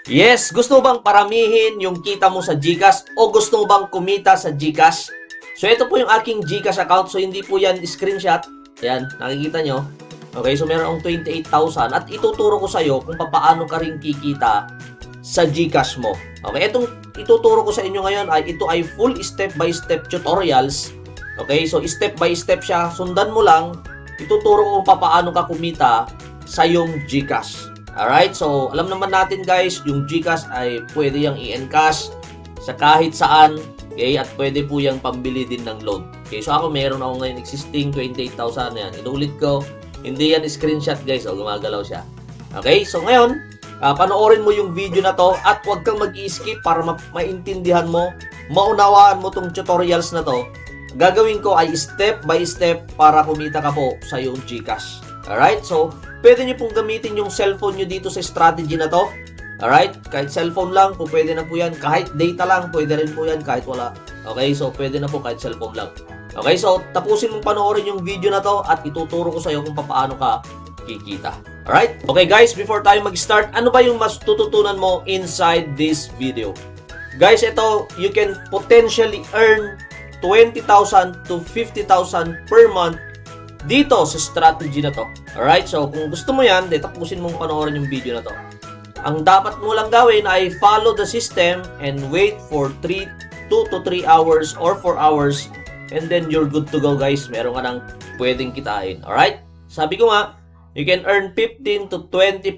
Yes, gusto mo bang paramihin yung kita mo sa GCash o gusto mo bang kumita sa GCash? So, ito po yung aking GCash account. So, hindi po yan screenshot. Yan, nakikita nyo. Okay, so meron akong 28,000 at ituturo ko sa iyo kung paano ka rin kikita sa GCash mo. Okay, itong ituturo ko sa inyo ngayon ito ay full step-by-step tutorials. Okay, so step by step siya. Sundan mo lang. Ituturo ko kung paano ka kumita sa yung GCash. Alright, so alam naman natin guys, yung GCash ay pwede yung i-encash sa kahit saan, okay, at pwede po yung pambili din ng loan. Okay, so ako meron ako ngayon existing 28,000 yan. Inulit ko, hindi yan screenshot guys, o gumagalaw siya. Okay, so ngayon, panoorin mo yung video na to at huwag kang mag-i-skip para maintindihan mo, maunawaan mo tong tutorials na to. Gagawin ko ay step by step para kumita ka po sa yung GCash. Alright, so pwede nyo pong gamitin yung cellphone nyo dito sa strategy na to. Alright, kahit cellphone lang, po pwede na po yan. Kahit data lang, pwede rin po yan kahit wala. Okay, so pwede na po kahit cellphone lang. Okay, so tapusin mong panoorin yung video na to at ituturo ko sa iyo kung paano ka kikita. Alright, okay guys, before tayo mag-start, ano ba yung mas tututunan mo inside this video? Guys, ito, you can potentially earn 20,000 to 50,000 per month dito sa strategy na to. Alright, so kung gusto mo yan, tapusin mong panoorin yung video na to. Ang dapat mo lang gawin ay follow the system and wait for 2 to 3 hours or 4 hours and then you're good to go guys. Meron ka nang pwedeng kitain. Alright, sabi ko nga, you can earn 15 to 25%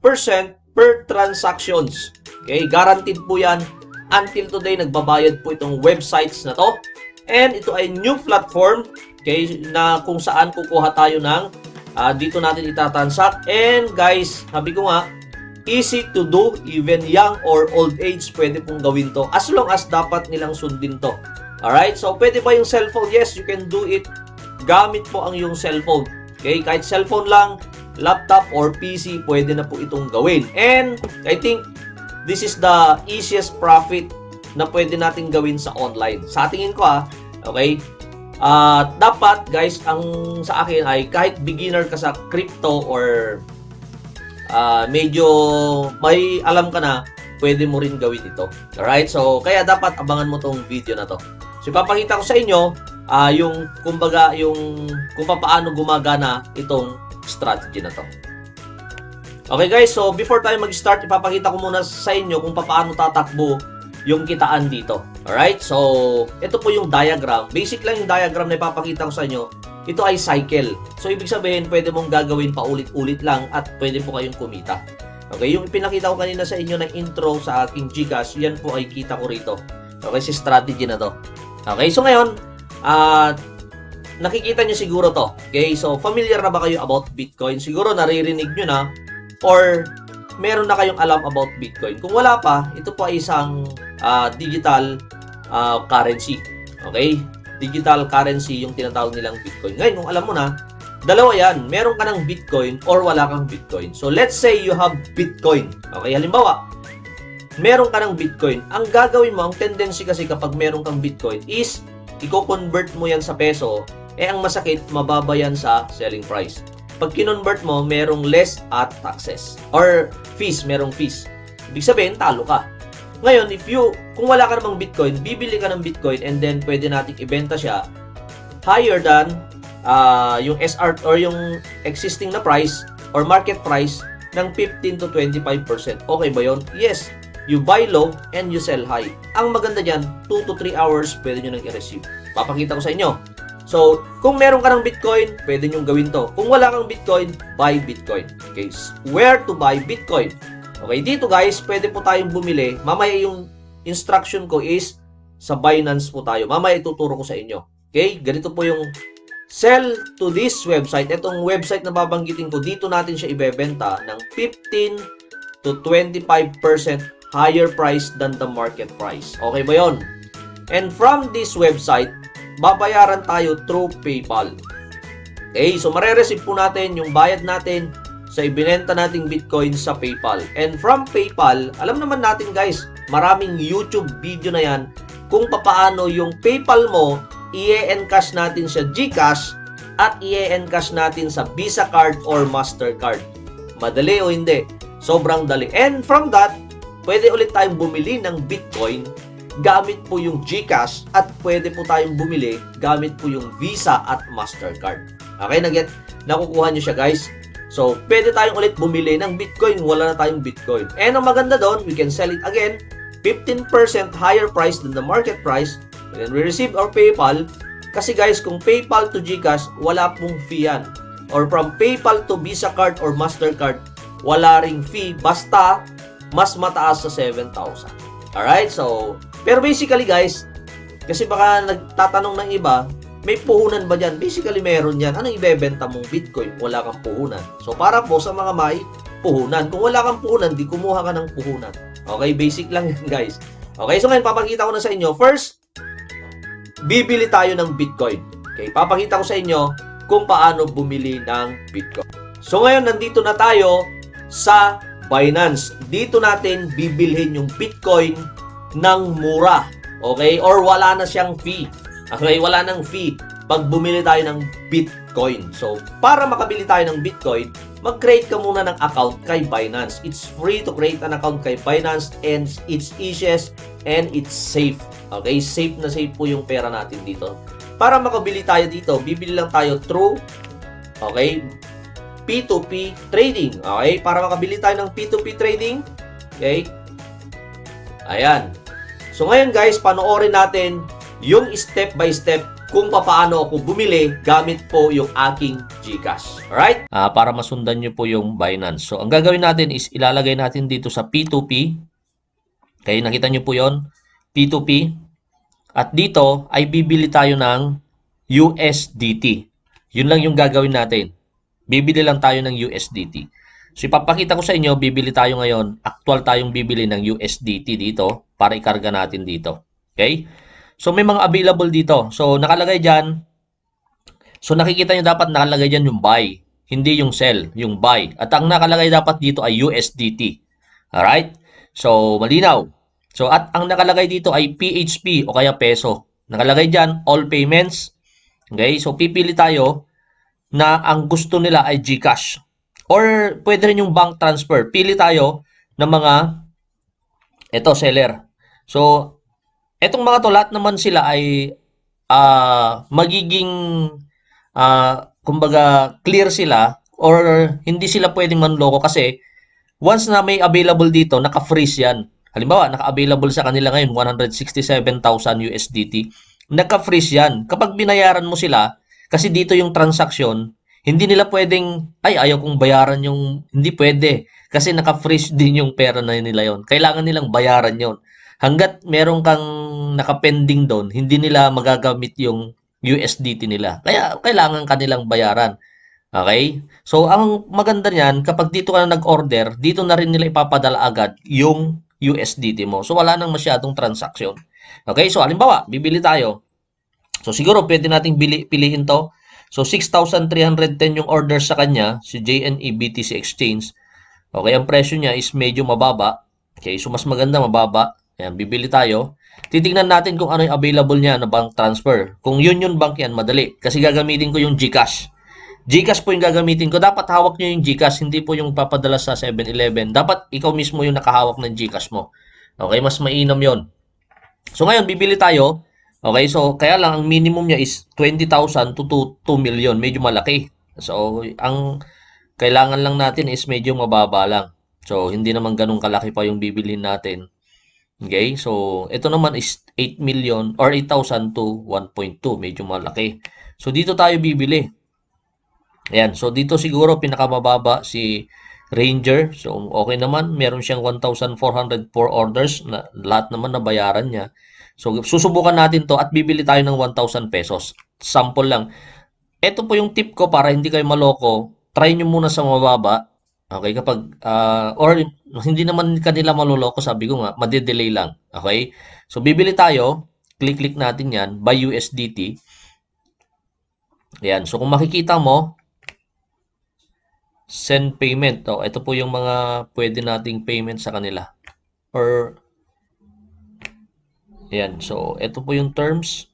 per transactions. Okay, guaranteed po yan. Until today, nagbabayad po itong websites na to. And ito ay new platform, okay, na kung saan kukuha tayo ng dito natin itatransact. And guys, sabi ko nga, easy to do, even young or old age pwede pong gawin to as long as dapat nilang sundin to. Alright, so pwede ba yung cellphone? Yes, you can do it. Gamit po ang yung cellphone. Okay, kahit cellphone lang, laptop or PC, pwede na po itong gawin. And I think this is the easiest profit na pwede natin gawin sa online. Sa tingin ko okay? Dapat guys, ang sa akin ay kahit beginner ka sa crypto or medyo may alam ka na, pwede mo rin gawin ito. Alright? So, kaya dapat abangan mo tong video na to. So, ipapakita ko sa inyo yung kumbaga yung kung paano gumagana itong strategy na to. Okay guys, so before tayo mag-start, ipapakita ko muna sa inyo kung paano tatakbo yung kitaan dito. Alright? So, ito po yung diagram. Basic lang yung diagram na ipapakita ko sa inyo. Ito ay cycle. So, ibig sabihin, pwede mong gagawin pa ulit-ulit lang at pwede po kayong kumita. Okay? Yung ipinakita ko kanina sa inyo na intro sa aking GCash, yan po ay kita ko rito. Okay? Si strategy na to. Okay? So, ngayon, nakikita nyo siguro to. Okay? So, familiar na ba kayo about Bitcoin? Siguro naririnig nyo na or meron na kayong alam about Bitcoin. Kung wala pa, ito po ay isang digital currency. Okay? Digital currency yung tinatawag nilang Bitcoin. Ngayon, kung alam mo na, dalawa yan. Meron ka ng Bitcoin or wala kang Bitcoin. So, let's say you have Bitcoin. Okay? Halimbawa, meron ka ng Bitcoin. Ang gagawin mo, ang tendency kasi kapag meron kang Bitcoin is, i-convert mo yan sa peso. Ang masakit, mababa yan sa selling price. Pag kinonvert mo, merong less at taxes. Or fees, merong fees. Ibig sabihin, talo ka. Ngayon, kung wala ka namang Bitcoin, bibili ka ng Bitcoin and then pwede nating ibenta siya higher than yung SR or yung existing na price or market price ng 15 to 25%. Okay ba yun? Yes. You buy low and you sell high. Ang maganda dyan, 2 to 3 hours pwede nyo nang i-receive. Papakita ko sa inyo. So, kung meron ka ng Bitcoin, pwede nyo gawin to. Kung wala kang Bitcoin, buy Bitcoin. Okay, where to buy Bitcoin? Okay, dito guys, pwede po tayong bumili. Mamaya yung instruction ko is sa Binance po tayo. Mamaya ituturo ko sa inyo. Okay, ganito po yung sell to this website. Itong website na babanggitin ko, dito natin siya ibebenta ng 15 to 25% higher price than the market price. Okay ba yon? And from this website, babayaran tayo through PayPal. Okay, so marereceive po natin yung bayad natin sa ibinenta nating Bitcoin sa PayPal. And from PayPal, alam naman natin guys, maraming YouTube video na yan kung paano yung PayPal mo, i-encash natin sa GCash at i-encash natin sa Visa card or Mastercard. Madali o hindi? Sobrang dali. And from that, pwede ulit tayong bumili ng Bitcoin gamit po yung GCash at pwede po tayong bumili gamit po yung Visa at Mastercard. Okay, nakukuha nyo siya guys. So, pwede tayong ulit bumili ng Bitcoin, wala na tayong Bitcoin. And ang maganda doon, we can sell it again, 15% higher price than the market price. And then we receive our PayPal. Kasi guys, kung PayPal to GCash, wala pong fee yan. Or from PayPal to Visa card or Mastercard, wala ring fee. Basta, mas mataas sa 7,000. Alright, so, pero basically guys, kasi baka nagtatanong ng iba, may puhunan ba dyan? Basically, meron yan. Anong ibebenta mong Bitcoin? Wala kang puhunan. So, para po sa mga may puhunan. Kung wala kang puhunan, di kumuha ka ng puhunan. Okay, basic lang yan, guys. Okay, so ngayon, papakita ko na sa inyo. First, bibili tayo ng Bitcoin. Okay, papakita ko sa inyo kung paano bumili ng Bitcoin. So, ngayon, nandito na tayo sa Binance. Dito natin bibilhin yung Bitcoin ng mura. Okay, or wala na siyang fee. Okay, wala nang fee pag bumili tayo ng Bitcoin. So, para makabili tayo ng Bitcoin, mag-create ka muna ng account kay Binance. It's free to create an account kay Binance and it's easiest and it's safe. Okay, safe na safe po yung pera natin dito. Para makabili tayo dito, bibili lang tayo through, okay, P2P trading. Okay, para makabili tayo ng P2P trading, okay, ayan. So, ngayon guys, panoorin natin yung step by step kung paano ako bumili gamit po yung aking GCash. Alright? Para masundan nyo po yung Binance. So, ang gagawin natin is ilalagay natin dito sa P2P. Okay, nakita nyo po yon, P2P. At dito ay bibili tayo ng USDT. Yun lang yung gagawin natin. Bibili lang tayo ng USDT. So, ipapakita ko sa inyo, bibili tayo ngayon. Actual tayong bibili ng USDT dito para ikarga natin dito. Okay? So, may mga available dito. So, nakalagay dyan. So, nakikita nyo dapat nakalagay dyan yung buy. Hindi yung sell, yung buy. At ang nakalagay dapat dito ay USDT. Alright? So, malinaw. So, at ang nakalagay dito ay PHP o kaya peso. Nakalagay dyan, all payments. Okay? So, pipili tayo na ang gusto nila ay GCash. Or, pwede rin yung bank transfer. Pili tayo ng mga, ito, seller. So, etong mga to, lahat naman sila ay magiging, kumbaga, clear sila or hindi sila pwedeng manloko kasi once na may available dito, naka-freeze yan. Halimbawa, naka-available sa kanila ngayon 167,000 USDT. Naka-freeze yan. Kapag binayaran mo sila, kasi dito yung transaction, hindi nila pwedeng, ay, ayaw kong bayaran yung, hindi pwede. Kasi naka-freeze din yung pera na nila yon. Kailangan nilang bayaran yon. Hanggat meron kang nakapending doon, hindi nila magagamit yung USDT nila. Kaya kailangan kanilang bayaran. Okay? So, ang maganda niyan, kapag dito ka na nag-order, dito na rin nila ipapadala agad yung USDT mo. So, wala nang masyadong transaction. Okay? So, halimbawa, bibili tayo. So, siguro pwede nating piliin to. So, 6,310 yung order sa kanya, si JNE BTC Exchange. Okay, ang presyo niya is medyo mababa. Okay, so mas maganda mababa. Ayan, bibili tayo. Titingnan natin kung ano yung available niya na bank transfer. Kung Union Bank yan, madali. Kasi gagamitin ko yung GCash. GCash po yung gagamitin ko. Dapat hawak nyo yung GCash, hindi po yung papadala sa 7-Eleven. Dapat ikaw mismo yung nakahawak ng GCash mo. Okay, mas mainam yon. So ngayon, bibili tayo. Okay, so kaya lang ang minimum niya is 20,000 to 2 million. Medyo malaki. So, ang kailangan lang natin is medyo mababa lang. So, hindi naman ganun kalaki pa yung bibilhin natin. Okay, so ito naman is 8 million or 8,000 to 1.2. Medyo malaki. So, dito tayo bibili. Ayan, so dito siguro pinakamababa si Ranger. So, okay naman. Meron siyang 1,404 orders. Na, lahat naman nabayaran niya. So, susubukan natin to at bibili tayo ng 1,000 pesos. Sample lang. Ito po yung tip ko para hindi kayo maloko. Try nyo muna sa mababa. Okay, kapag, or hindi naman kanila maloloko, sabi ko nga, madidelay lang. Okay? So, bibili tayo. Click natin yan. Buy USDT. Ayan. So, kung makikita mo, send payment. Oh, ito po yung mga pwede nating payment sa kanila. Or, ayan. So, ito po yung terms.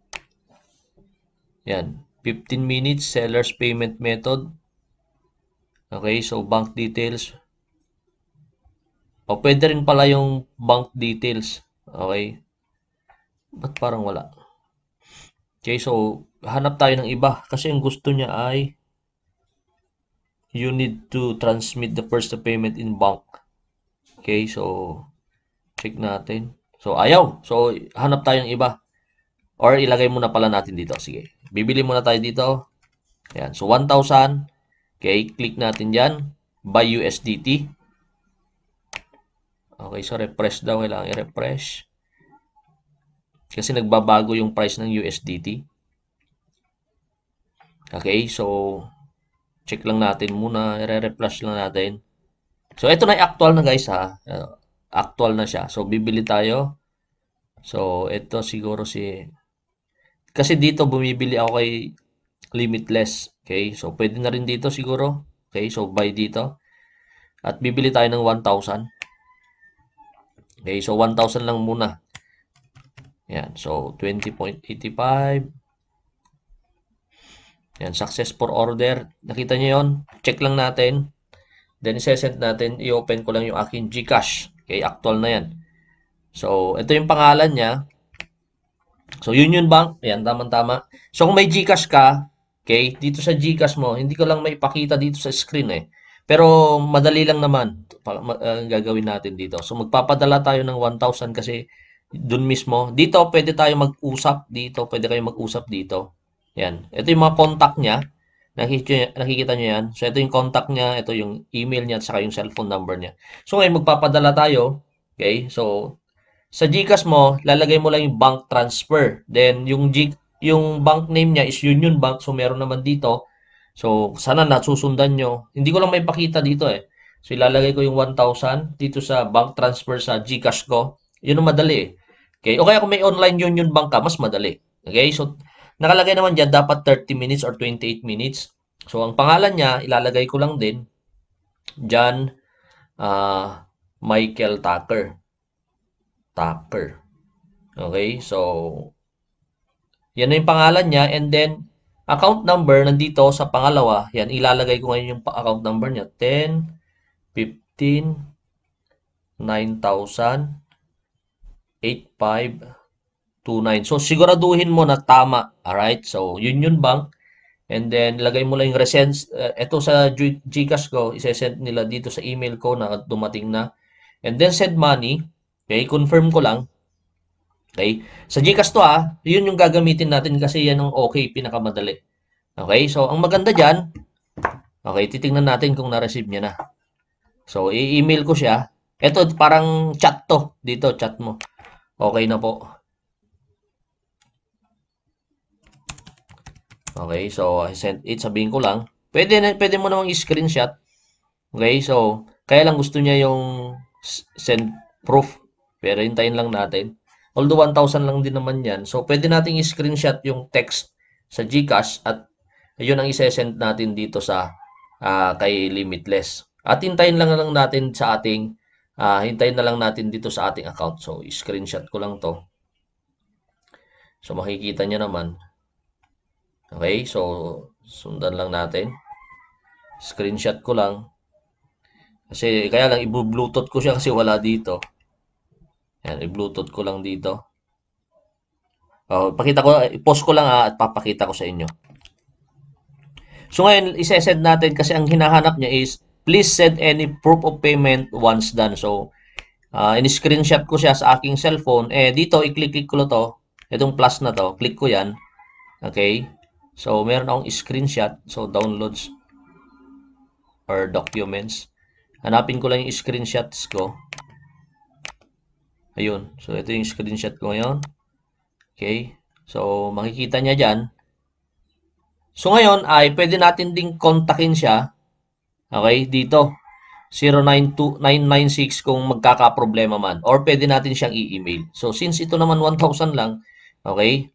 Ayan. 15 minutes, seller's payment method. Okay, so bank details. O pwede rin pala yung bank details. Okay? Ba't parang wala? Okay, so hanap tayo ng iba. Kasi yung gusto niya ay you need to transmit the first payment in bank. Okay, so check natin. So ayaw. So hanap tayo ng iba. Or ilagay muna pala natin dito. Sige. Bibili muna tayo dito. Ayan. So 1,000. Okay, click natin dyan. Buy USDT. Okay, so refresh daw. Kailangan i-refresh. Kasi nagbabago yung price ng USDT. Okay, so check lang natin muna. I-refresh lang natin. So ito na actual na guys ha. Actual na siya. So bibili tayo. So ito siguro kasi dito bumibili ako kay limitless. Okay, so pwede na rin dito siguro. Okay, so buy dito. At bibili tayo ng 1,000. Okay, so 1,000 lang muna. Yan, so 20.85. Yan, success for order. Nakita nyo yun? Check lang natin. Then, isesend natin. I-open ko lang yung aking GCASH. Okay, actual na yan. So, ito yung pangalan niya. So, Union Bank. Yan, tama-tama. So, kung may GCash ka, okay, dito sa GCash mo, hindi ko lang maipakita dito sa screen eh. Pero, madali lang naman gagawin natin dito. So, magpapadala tayo ng 1,000 kasi dun mismo. Dito, pwede tayo mag-usap dito. Pwede kayo mag-usap dito. Yan. Ito yung mga contact niya. Nakikita nyo yan. So, ito yung contact niya. Ito yung email niya at saka yung cellphone number niya. So, ngayon, magpapadala tayo. Okay, so, sa GCash mo, lalagay mo lang yung bank transfer. Then, yung bank name niya is Union Bank. So, meron naman dito. So, sana nasusundan nyo. Hindi ko lang may pakita dito eh. So, ilalagay ko yung 1,000 dito sa bank transfer sa GCash ko. Yun ang madali eh. Okay? O kaya kung may online Union Bank ka, mas madali. Okay? So, nakalagay naman dyan, dapat 30 minutes or 28 minutes. So, ang pangalan niya, ilalagay ko lang din. John Michael Tucker. Okay, so yan na yung pangalan niya and then account number nandito sa pangalawa. Yan, ilalagay ko ngayon yung account number niya. 10, 15, 9,000, 8529. So siguraduhin mo na tama. Alright, so Union Bank. And then, lagay mo lang yung resends. Ito sa GCash ko, isesend nila dito sa email ko na dumating na. And then, send money. Okay, confirm ko lang. Okay, sa GCash to yun yung gagamitin natin kasi yan ang okay, pinakamadali. Okay, so ang maganda dyan, okay, titingnan natin kung na-receive niya na. So, i-email ko siya. Ito, parang chat to. Dito, chat mo. Okay na po. Okay, so I sent it. Sabihin ko lang. Pwede mo namang i-screenshot. Okay, so kaya lang gusto niya yung send proof. Pero hintayin lang natin. Although 1,000 lang din naman yan. So pwede nating i-screenshot yung text sa GCash at yun ang i-send natin dito sa kay Limitless. At hintayin lang natin sa ating hintayin na lang natin dito sa ating account. So i-screenshot ko lang to. So makikita niya naman. Okay, so sundan lang natin. Screenshot ko lang. Kasi kaya lang i-bluetooth ko siya kasi wala dito. Yan, i-bluetooth ko lang dito. Pakita ko, i-post ko lang at papakita ko sa inyo. So ngayon, i-send natin kasi ang hinahanap niya is please send any proof of payment once done. So, in-screenshot ko siya sa aking cellphone. Dito, i-click ko to. Itong plus na to. Click ko yan. Okay. So, meron akong screenshot. So, downloads or documents. Hanapin ko lang yung screenshots ko. Ayun. So, ito yung screenshot ko ngayon. Okay. So, makikita niya dyan. So, ngayon ay pwede natin ding kontakin siya. Okay. Dito. 092996 kung magkakaproblema man. Or pwede natin siyang i-email. So, since ito naman 1,000 lang. Okay.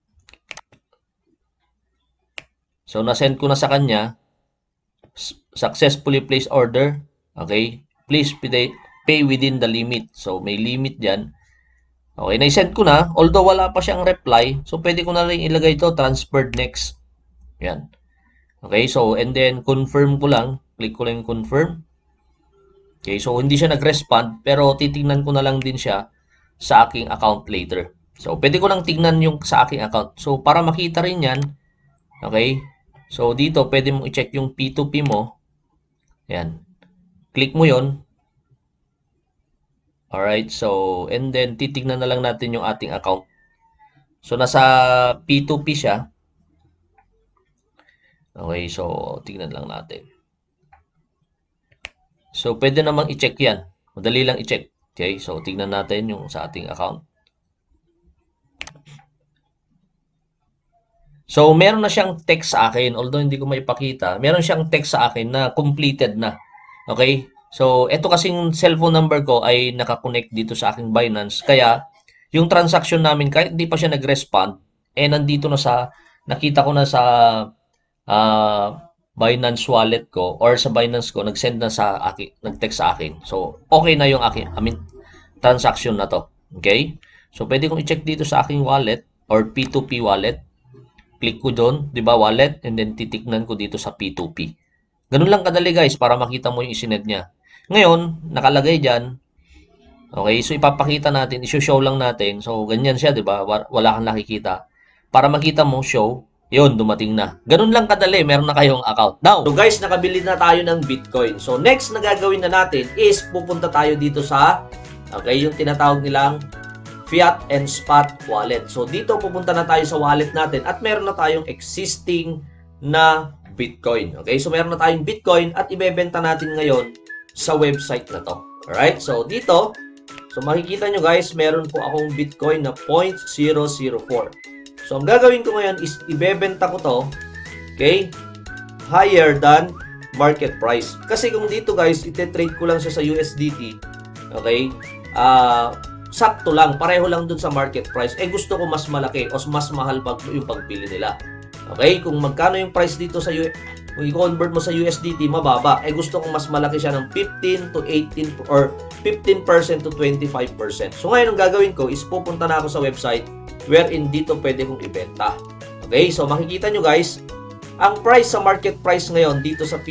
So, nasend ko na sa kanya. Successfully placed order. Okay. Please pay within the limit. So, may limit dyan. Okay. Na-send ko na. Although wala pa siyang reply. So, pwede ko na lang ilagay ito. Transferred next. Yan. Okay. So, and then, confirm ko lang. Click ko lang confirm. Okay, so hindi siya nag-respond, pero titingnan ko na lang din siya sa aking account later. So, pwede ko lang tingnan yung sa aking account. So, para makita rin yan, okay, so dito, pwede mong i-check yung P2P mo. Ayan. Click mo yon. Alright, so, and then, titignan na lang natin yung ating account. So, nasa P2P siya. Okay, so, tignan lang natin. So, pwede namang i-check yan. Madali lang i-check. Okay, so, tignan natin yung sa ating account. So, meron na siyang text sa akin. Although, hindi ko maipakita. Meron siyang text sa akin na completed na. Okay? So, ito kasing cellphone number ko ay nakakonect dito sa aking Binance. Kaya, yung transaction namin, kahit hindi pa siya nag-respond, nandito na sa, nakita ko na sa Binance wallet ko or sa Binance ko, nag-send na sa akin, nag-text sa akin. So, okay na yung akin, transaction na to. Okay? So, pwede kong i-check dito sa aking wallet or P2P wallet. Click ko doon, di ba, wallet, and then titignan ko dito sa P2P. Ganun lang kadali guys, para makita mo yung isined niya. Ngayon, nakalagay dyan. Okay, so ipapakita natin, iso-show lang natin. So, ganyan siya, di ba? Wala kang nakikita. Para makita mo, show, yun, dumating na. Ganun lang kadali, meron na kayong account. Now, so guys, nakabili na tayo ng Bitcoin. So, next na gagawin na natin is pupunta tayo dito sa, okay, yung tinatawag nilang fiat and spot wallet. So, dito pupunta na tayo sa wallet natin at meron na tayong existing na Bitcoin. Okay, so meron na tayong Bitcoin at ibebenta natin ngayon sa website na to. Alright, so dito, so makikita nyo guys, meron po akong Bitcoin na 0.004. So, ang gagawin ko ngayon is ibebenta ko to, okay, higher than market price. Kasi kung dito guys, ite-trade ko lang siya sa USDT, okay, sakto lang, pareho lang dun sa market price. Gusto ko mas malaki o mas mahal yung pagbili nila. Okay, kung magkano yung price dito sa kung i-convert mo sa USDT, mababa. Gusto ko mas malaki siya ng 15 to 18 or 15% to 25%. So, ngayon ang gagawin ko is pupunta na ako sa website wherein dito pwede kong ibenta. Okay, so makikita nyo guys, ang price sa market price ngayon dito sa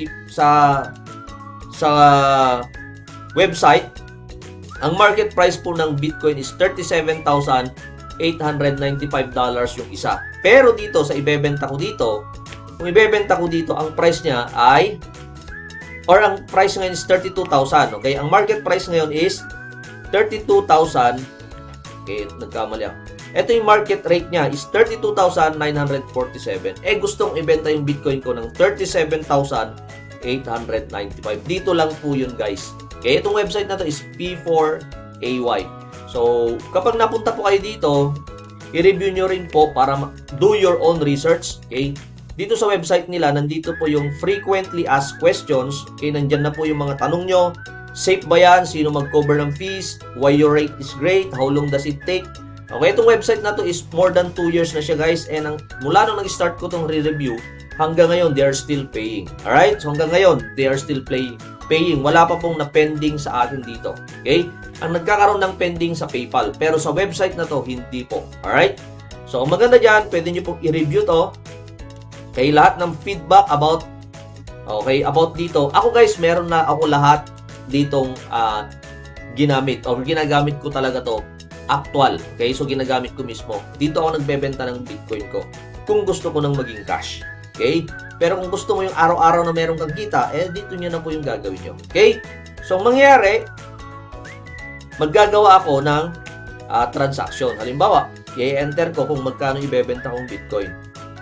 website, ang market price po ng Bitcoin is $37,895 yung isa. Pero dito, sa ibebenta ko dito, kung ibebenta ko dito, ang price niya ay, or ang price ngayon is 32,000. Okay? Ang market price ngayon is 32,000. Okay, nagkamali ako. Ito yung market rate niya is 32,947. Gustong ibenta yung Bitcoin ko ng 37,895. Dito lang po yun guys. Okay, itong website na to is P4AY. So, kapag napunta po kayo dito, i-review nyo rin po para do your own research. Okay, dito sa website nila, nandito po yung frequently asked questions. Okay, nandyan na po yung mga tanong nyo. Safe ba yan? Sino mag-cover ng fees? Why your rate is great? How long does it take? Okay, itong website na to is more than 2 years na siya guys. And mula nung nag-start ko itong re-review, hanggang ngayon, they are still paying. Alright? So hanggang ngayon, they are still paying. Wala pa pong na-pending sa akin dito. Okay? Ang nagkakaroon ng pending sa PayPal. Pero sa website na to, hindi po. Alright? So, ang maganda dyan, pwede nyo pong i-review to. Okay, lahat ng feedback about dito. Ako guys, meron na ako lahat ditong ginamit or ginagamit ko talaga to actual. Okay, so ginagamit ko mismo. Dito ako nagbebenta ng Bitcoin ko kung gusto ko nang maging cash. Okay? Pero kung gusto mo yung araw-araw na meron kang kita, dito nyo na po yung gagawin nyo. Okay? So, mangyayari, maggagawa ako ng transaction. Halimbawa, i-enter ko kung magkano ibebenta kong Bitcoin.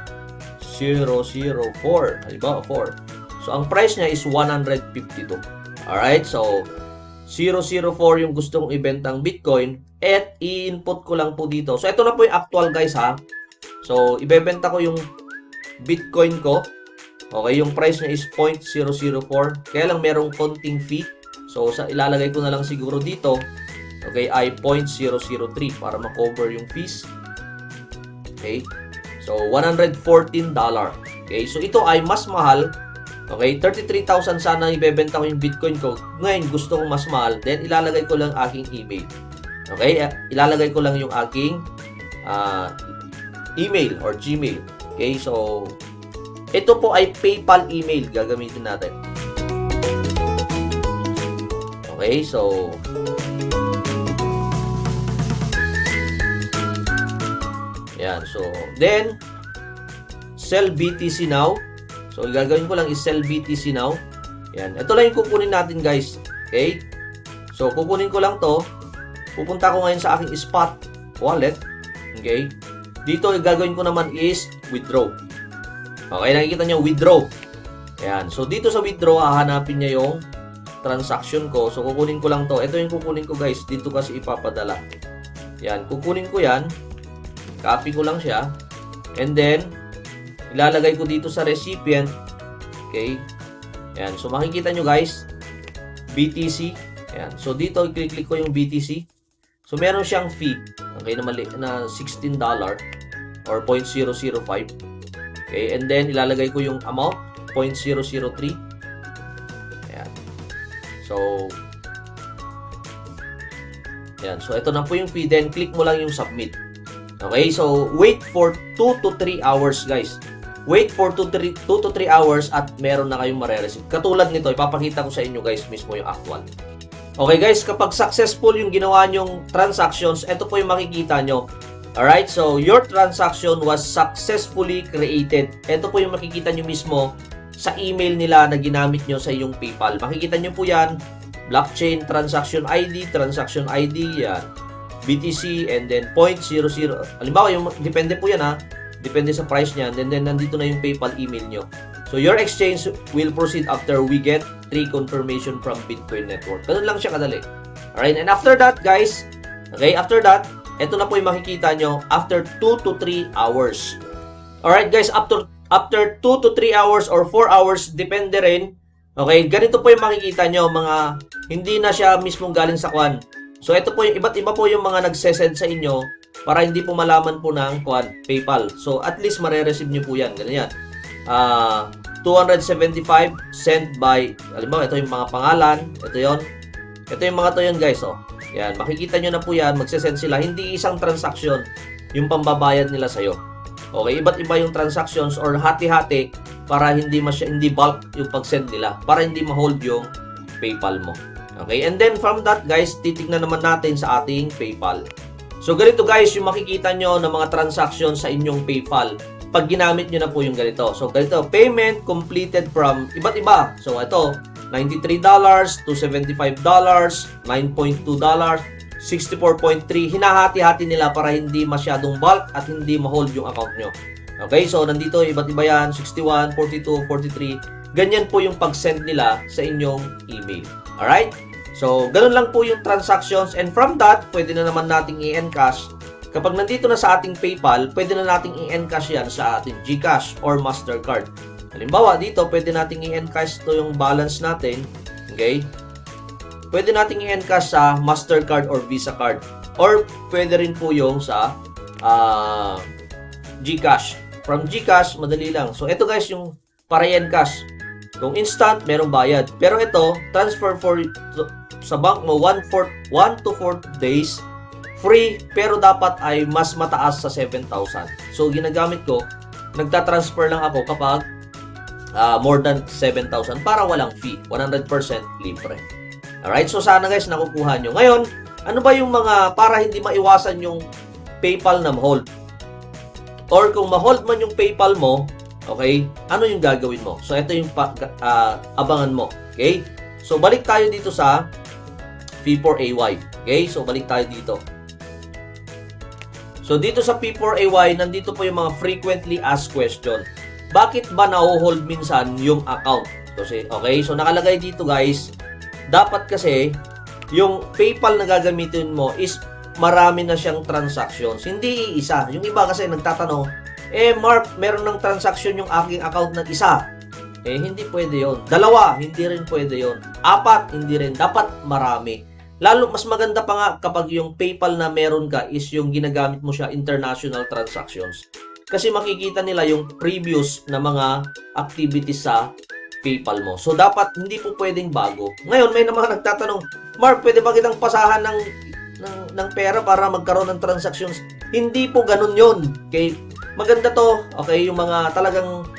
004. Halimbawa, 4. So, ang price niya is 152. Alright? So, 004 yung gusto kong ibentang Bitcoin at i-input ko lang po dito. So, ito na po yung actual guys ha. So, ibebenta ko yung Bitcoin ko. Okay, yung price niya is 0.004. Kaya lang merong konting fee. So, ilalagay ko na lang siguro dito. Okay, ay 0.003 para ma-cover yung fees. Okay. So, $114. Okay, so ito ay mas mahal. Okay, 33,000 sana ibebenta ko yung Bitcoin ko. Ngayon, gusto kong mas mahal. Then, ilalagay ko lang aking email. Okay, ilalagay ko lang yung aking email or Gmail. Okay, so, ito po ay PayPal email gagamitin natin. Okay, so yan. So, then sell BTC now. So, gagawin ko lang is sell BTC now. Yan. Ito lang yung kukunin natin, guys. Okay? So, kukunin ko lang to. Pupunta ko ngayon sa aking spot wallet. Okay? Dito, gagawin ko naman is withdraw. Okay, nakikita nyo, withdraw. Yan. So, dito sa withdraw, hahanapin niya yung transaction ko. So, kukunin ko lang to. Ito yung kukunin ko, guys. Dito kasi ipapadala. Yan. Kukunin ko yan. Copy ko lang siya. And then, ilalagay ko dito sa recipient. Okay. Yan. So, makikita nyo, guys. BTC. Yan. So, dito, i-click ko yung BTC. So, meron siyang fee. Okay, na $16 or 0.005. Okay. And then, ilalagay ko yung amount. 0.003. Ayan. So, yan. So, ito na po yung fee. Then, click mo lang yung submit. Okay? So, wait for 2 to 3 hours, guys. Wait for 2 to 3 hours at meron na kayong marereceive. Katulad nito, ipapakita ko sa inyo, guys, mismo yung actual. Okay, guys. Kapag successful yung ginawa nyong transactions, ito po yung makikita nyo. Alright? So, your transaction was successfully created. Ito po yung makikita nyo mismo sa email nila na ginamit nyo sa iyong PayPal. Makikita nyo po yan, blockchain, transaction ID, yan, BTC, and then 0.00. Halimbawa, yung, depende po yan ha, depende sa price niya, and then nandito na yung PayPal email nyo. So, your exchange will proceed after we get 3 confirmation from Bitcoin Network. Ganun lang siya kadali. Alright, and after that, guys, okay, after that, ito na po yung makikita nyo after 2 to 3 hours. Alright, guys, after 2 to 3 hours or 4 hours, depende rin. Okay, ganito po yung makikita nyo, mga hindi na siya mismong galing sa kwan. So, ito po yung iba't iba po yung mga nagsesend sa inyo para hindi po malaman po ng kwan, PayPal. So, at least marereceive nyo po yan. Ganyan yan. 275 sent by, halimbawa, ito yung mga pangalan. Ito yon. Ito yung mga to yun, guys. Oh. Yan, makikita nyo na po yan. Magsesend sila. Hindi isang transaction yung pambabayad nila sa'yo. Okay, iba't iba yung transactions or hati-hati para hindi bulk yung pag-send nila, para hindi ma-hold yung PayPal mo. Okay, and then from that, guys, titignan naman natin sa ating PayPal. So, ganito, guys, yung makikita nyo ng mga transactions sa inyong PayPal pag ginamit nyo na po yung ganito. So, ganito, payment completed from iba't iba. So, ito, $93 to $75, $9.2, 64.3, hinahati-hati nila para hindi masyadong bulk at hindi ma-hold yung account nyo. Okay, so nandito iba't iba yan, 61, 42, 43. Ganyan po yung pag-send nila sa inyong email. Alright? So, ganun lang po yung transactions, and from that, pwede na naman nating i-encash. Kapag nandito na sa ating PayPal, pwede na nating i-encash yan sa ating GCASH or Mastercard. Halimbawa, dito, pwede nating i-encash to yung balance natin. Okay? Pwede nating i-encash sa Mastercard or Visa card. Or pwede rin po yung sa GCash. From GCash, madali lang. So, ito guys, yung para i-encash. Kung instant, merong bayad. Pero ito, transfer sa bank mo, 1 to 4 days, free, pero dapat ay mas mataas sa 7,000. So, ginagamit ko, nagtatransfer lang ako kapag more than 7,000 para walang fee. 100% libre. Alright, so sana guys nakukuha nyo. Ngayon, ano ba yung mga para hindi maiwasan yung PayPal na ma-hold? Or kung ma-hold man yung PayPal mo, okay, ano yung gagawin mo? So, ito yung abangan mo. Okay? So, balik tayo dito sa P4AY. Okay? So, balik tayo dito. So, dito sa P4AY, nandito po yung mga frequently asked question. Bakit ba na-hold minsan yung account? Kasi, okay, so nakalagay dito guys, dapat kasi yung PayPal na gagamitin mo is marami na siyang transactions. Hindi isa. Yung iba kasi nagtatanong, Mark, meron ng transaction yung aking account ng isa. Hindi pwede yon. Dalawa, hindi rin pwede yon. 4, hindi rin. Dapat marami. Lalo, mas maganda pa nga kapag yung PayPal na meron ka is yung ginagamit mo siya international transactions. Kasi makikita nila yung previous na mga activities sa PayPal mo. So, dapat hindi po pwedeng bago. Ngayon, may mga nagtatanong, Mark, pwede ba kitang pasahan ng pera para magkaroon ng transactions? Hindi po ganun yun. Okay? Maganda to. Okay? Yung mga talagang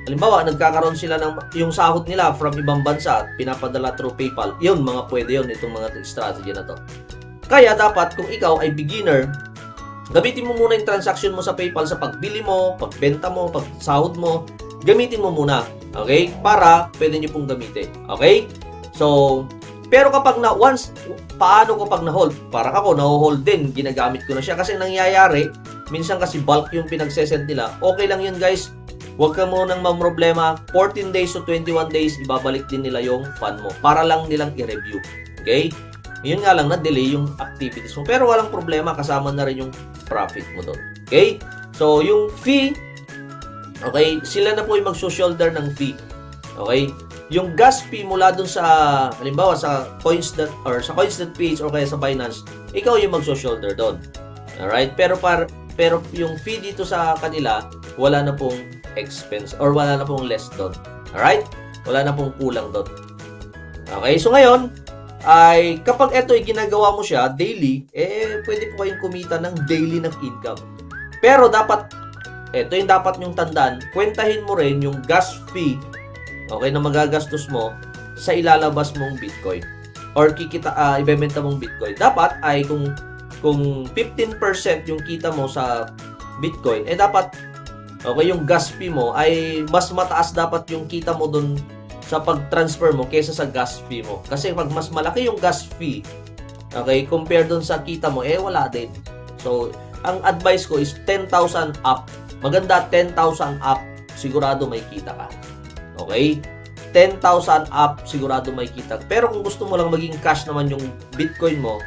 halimbawa, nagkakaroon sila ng yung sahod nila from ibang bansa at pinapadala through PayPal. Yun, mga pwede yun, itong mga strategy na to. Kaya dapat, kung ikaw ay beginner, gamitin mo muna yung transaction mo sa PayPal sa pagbili mo, pagbenta mo, pagsahod mo. Gamitin mo muna. Okay? Para pwede nyo pong gamitin. Okay? So, pero kapag paano kapag na-hold? Parang ako, na-hold din. Ginagamit ko na siya. Kasi nangyayari, minsan kasi bulk yung pinagsesend nila. Okay lang yun, guys. Huwag ka munang mamroblema. 14 days to 21 days, ibabalik din nila yung fund mo. Para lang nilang i-review. Okay? Yun nga lang, na-delay yung activities mo. Pero walang problema, kasama na rin yung profit mo doon. Okay? So, yung fee, okay, sila na po yung mag-shoulder ng fee. Okay? Yung gas fee mula dun sa, halimbawa, sa coins.ph or kaya sa Binance, ikaw yung mag-shoulder doon. Alright? Pero yung fee dito sa kanila, wala na pong expense or wala na pong less doon. Alright? Wala na pong kulang doon. Okay? So, ngayon, ay kapag ito ay ginagawa mo siya daily, pwede po kayong kumita ng daily ng income. Pero dapat, ito yung dapat nyong tandaan, kwentahin mo rin yung gas fee, okay, na magagastos mo sa ilalabas mong Bitcoin or ibebenta mong Bitcoin. Dapat ay kung 15% yung kita mo sa Bitcoin, dapat, okay, yung gas fee mo ay mas mataas dapat yung kita mo dun sa pag-transfer mo kaysa sa gas fee mo. Kasi pag mas malaki yung gas fee, okay, compare dun sa kita mo, wala din. So, ang advice ko is 10,000 up. Maganda 10,000 up, sigurado may kita ka. Okay? 10,000 up, sigurado may kita. Pero kung gusto mo lang maging cash naman yung Bitcoin mo,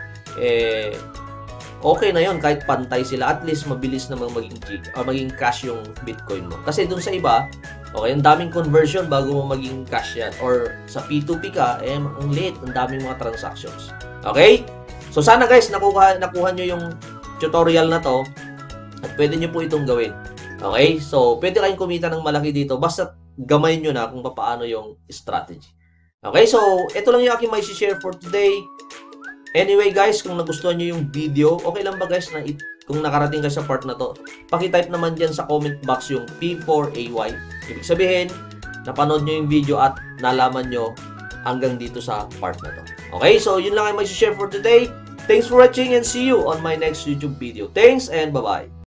okay na yon kahit pantay sila. At least mabilis namang maging cash yung Bitcoin mo. Kasi dun sa iba, okay, ang daming conversion bago mo maging cash yan. Or sa P2P ka, ang late, ang daming mga transactions. Okay? So, sana guys, nakuha nyo yung tutorial na to at pwede nyo po itong gawin. Okay? So, pwede kayong kumita ng malaki dito basta gamay nyo na kung paano yung strategy. Okay? So, ito lang yung aking may share for today. Anyway guys, kung nagustuhan nyo yung video, okay lang ba guys na kung nakarating ka sa part na to, pakitype naman dyan sa comment box yung P4AY. Ibig sabihin, napanood nyo yung video at nalaman nyo hanggang dito sa part na to. Okay, so yun lang ay may share for today. Thanks for watching and see you on my next YouTube video. Thanks and bye-bye.